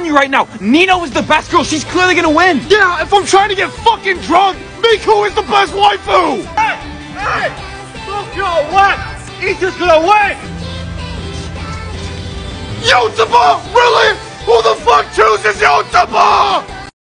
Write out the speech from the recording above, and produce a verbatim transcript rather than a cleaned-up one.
telling you right now, Nino is the best girl. She's clearly gonna win. Yeah, if I'm trying to get fucking drunk, Miku is the best waifu! Hey! Hey! Fuck your what? Issa's gonna win! Yotsuba! Really? Who the fuck chooses Yotsuba?